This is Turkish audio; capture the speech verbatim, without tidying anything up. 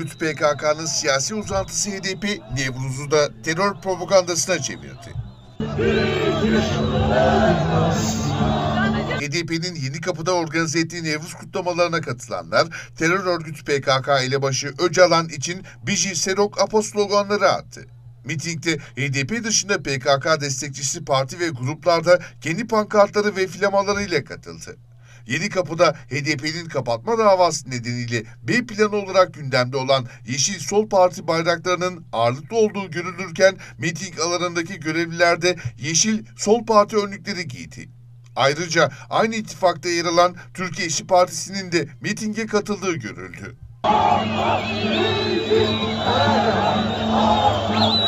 örgütü P K K'nın siyasi uzantısı H D P, Nevruz'u da terör propagandasına çevirdi. H D P'nin Yenikapı'da organize ettiği Nevruz kutlamalarına katılanlar, terör örgütü P K K elebaşı Öcalan için Biji Serok Apo sloganları attı. Mitingde H D P dışında P K K destekçisi parti ve gruplarda kendi pankartları ve flamalarıyla katıldı. Yenikapı'da H D P'nin kapatma davası nedeniyle B planı olarak gündemde olan Yeşil Sol Parti bayraklarının ağırlıklı olduğu görülürken miting alanındaki görevliler de Yeşil Sol Parti önlükleri giydi. Ayrıca aynı ittifakta yer alan Türkiye İşçi Partisi'nin de mitinge katıldığı görüldü.